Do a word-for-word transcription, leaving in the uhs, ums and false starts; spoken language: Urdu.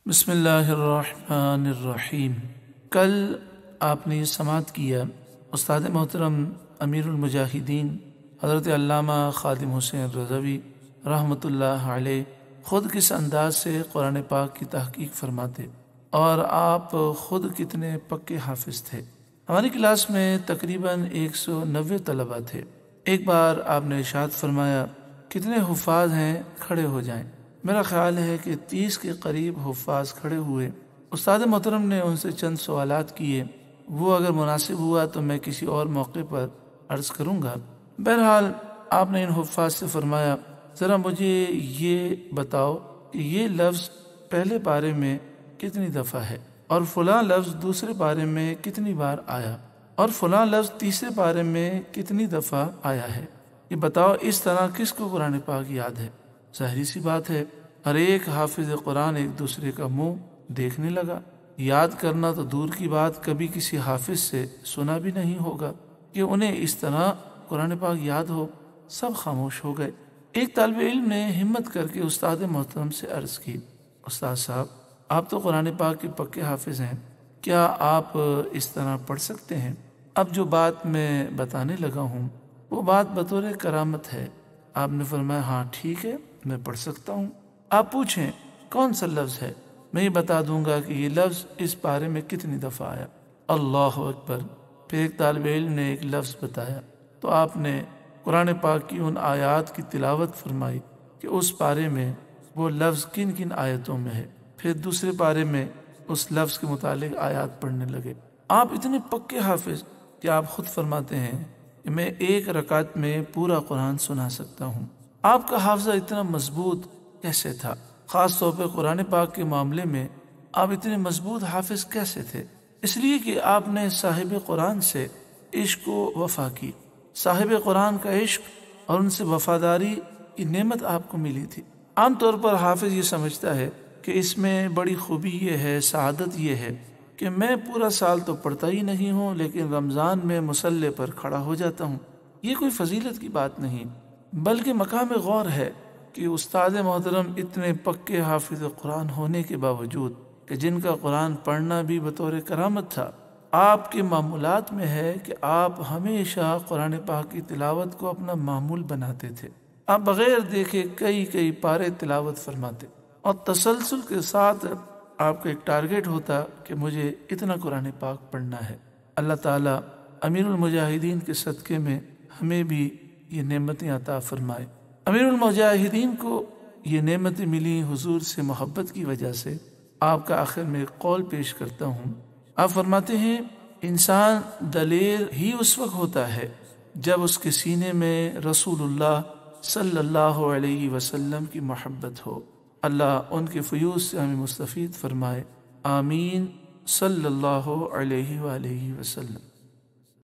بسم اللہ الرحمن الرحیم۔ کل آپ نے سماعت کیا استاد محترم امیر المجاہدین حضرت علامہ خادم حسین رضوی رحمۃ اللہ علیہ خود کس انداز سے قرآن پاک کی تحقیق فرماتے اور آپ خود کتنے پکے حافظ تھے۔ ہماری کلاس میں تقریباً ایک سو نوے طلبہ تھے۔ ایک بار آپ نے ارشاد فرمایا کتنے حفاظ ہیں کھڑے ہو جائیں۔ میرا خیال ہے کہ تیس کے قریب حفاظ کھڑے ہوئے۔ استاد محترم نے ان سے چند سوالات کیے، وہ اگر مناسب ہوا تو میں کسی اور موقع پر عرض کروں گا۔ بہرحال آپ نے ان حفاظ سے فرمایا ذرا مجھے یہ بتاؤ کہ یہ لفظ پہلے پارے میں کتنی دفعہ ہے اور فلاں لفظ دوسرے پارے میں کتنی بار آیا اور فلاں لفظ تیسرے پارے میں کتنی دفعہ آیا ہے، یہ بتاؤ اس طرح کس کو قرآن پاک یاد ہے؟ ظاہری سی بات ہے ہر ایک حافظ قرآن ایک دوسرے کا منہ دیکھنے لگا۔ یاد کرنا تو دور کی بات، کبھی کسی حافظ سے سنا بھی نہیں ہوگا کہ انہیں اس طرح قرآن پاک یاد ہو۔ سب خاموش ہو گئے۔ ایک طالب علم نے ہمت کر کے استاد محترم سے عرض کی، استاد صاحب آپ تو قرآن پاک کے پکے حافظ ہیں، کیا آپ اس طرح پڑھ سکتے ہیں؟ اب جو بات میں بتانے لگا ہوں وہ بات بطور کرامت ہے۔ آپ نے فرمایا ہاں ٹھیک ہے میں پڑھ سکتا ہوں، آپ پوچھیں کون سا لفظ ہے، میں یہ بتا دوں گا کہ یہ لفظ اس پارے میں کتنی دفعہ آیا۔ اللہ اکبر۔ پھر ایک طالب علم نے ایک لفظ بتایا تو آپ نے قرآن پاک کی ان آیات کی تلاوت فرمائی کہ اس پارے میں وہ لفظ کن کن آیتوں میں ہے۔ پھر دوسرے پارے میں اس لفظ کے متعلق آیات پڑھنے لگے۔ آپ اتنے پکے حافظ کہ آپ خود فرماتے ہیں کہ میں ایک رکعت میں پورا قرآن سنا سکتا ہوں۔ آپ کا حافظہ اتنا مضبوط کیسے تھا؟ خاص طور پہ قرآن پاک کے معاملے میں آپ اتنے مضبوط حافظ کیسے تھے؟ اس لیے کہ آپ نے صاحب قرآن سے عشق و وفا کی۔ صاحب قرآن کا عشق اور ان سے وفاداری کی نعمت آپ کو ملی تھی۔ عام طور پر حافظ یہ سمجھتا ہے کہ اس میں بڑی خوبی یہ ہے، سعادت یہ ہے کہ میں پورا سال تو پڑھتا ہی نہیں ہوں لیکن رمضان میں مصلی پر کھڑا ہو جاتا ہوں۔ یہ کوئی فضیلت کی بات نہیں بلکہ مقام غور ہے کہ استاد محترم اتنے پکے حافظ قرآن ہونے کے باوجود کہ جن کا قرآن پڑھنا بھی بطور کرامت تھا، آپ کے معمولات میں ہے کہ آپ ہمیشہ قرآن پاک کی تلاوت کو اپنا معمول بناتے تھے۔ آپ بغیر دیکھے کئی کئی پارے تلاوت فرماتے اور تسلسل کے ساتھ آپ کا ایک ٹارگیٹ ہوتا کہ مجھے اتنا قرآن پاک پڑھنا ہے۔ اللہ تعالیٰ امیر المجاہدین کے صدقے میں ہمیں بھی یہ نعمتیں عطا فرمائے۔ امیر المجاہدین کو یہ نعمتیں ملی حضور سے محبت کی وجہ سے۔ آپ کا آخر میں ایک قول پیش کرتا ہوں۔ آپ فرماتے ہیں انسان دلیر ہی اس وقت ہوتا ہے جب اس کے سینے میں رسول اللہ صلی اللہ علیہ وسلم کی محبت ہو۔ اللہ ان کے فیوض سے ہمیں مستفید فرمائے، آمین۔ صلی اللہ علیہ وآلہ وسلم۔